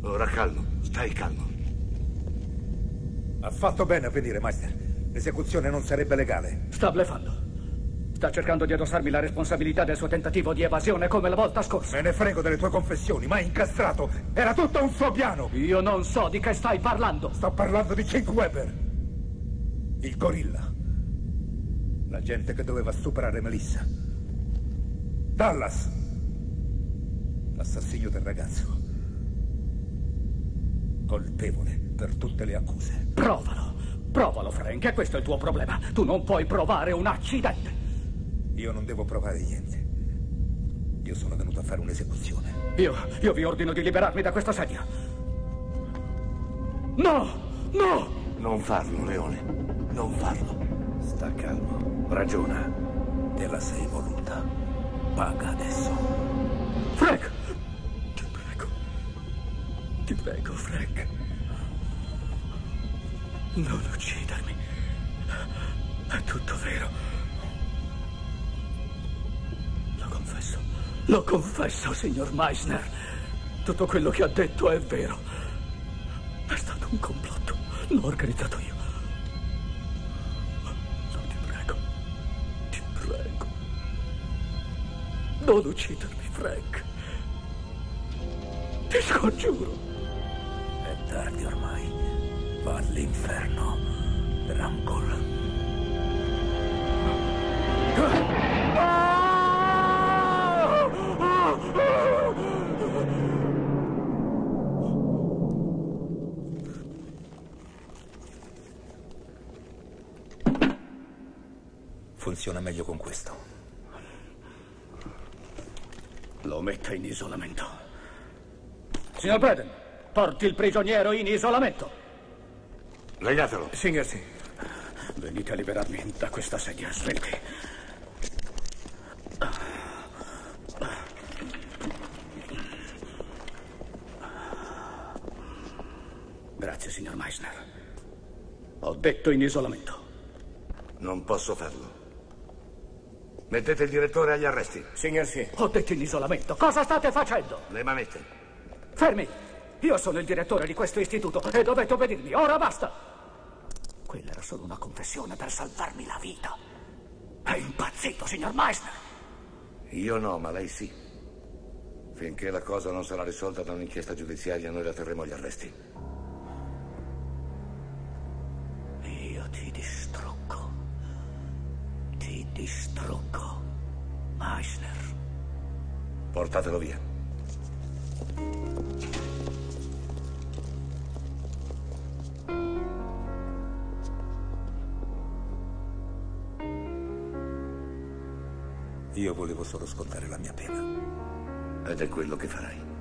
Ora calmo, stai calmo. Ha fatto bene a venire, Meister. L'esecuzione non sarebbe legale. Sta bleffando. Sta cercando di addossarmi la responsabilità del suo tentativo di evasione come la volta scorsa. Me ne frego delle tue confessioni, ma è incastrato. Era tutto un suo piano. Io non so di che stai parlando. Sto parlando di King Weber. Il gorilla. La gente che doveva stuprare Melissa. Dallas. L'assassino del ragazzo. Colpevole per tutte le accuse. Provalo. Provalo, Frank. E questo è il tuo problema. Tu non puoi provare un accidente. Io non devo provare niente. Io sono venuto a fare un'esecuzione. Io vi ordino di liberarmi da questa sedia. No! No! Non farlo, Leone. Non farlo. Sta calmo. Ragiona. Te la sei voluta. Paga adesso. Frank! Ti prego. Ti prego, Frank. Non uccidermi. È tutto vero. Lo confesso, signor Meisner. Tutto quello che ha detto è vero. È stato un complotto. L'ho organizzato io. No, ti prego. Ti prego. Non uccidermi, Frank. Ti scongiuro. È tardi ormai. Va all'inferno, Rancol. Funziona meglio con questo. Lo metta in isolamento. Signor Braden, porti il prigioniero in isolamento. Legatelo. Signor, sì. Venite a liberarmi da questa sedia, svenuti. Grazie, signor Meisner. Ho detto in isolamento. Non posso farlo. Mettete il direttore agli arresti. Signor, sì. Ho detto in isolamento. Cosa state facendo? Le manette. Fermi! Io sono il direttore di questo istituto e dovete obbedirmi. Ora basta! Quella era solo una confessione per salvarmi la vita. È impazzito, signor Meisner! Io no, ma lei sì. Finché la cosa non sarà risolta da un'inchiesta giudiziaria, noi la terremo agli arresti. Io ti distruggo. Ti distruggo, Meisner. Portatelo via. Io volevo solo scontare la mia pena. Ed è quello che farai.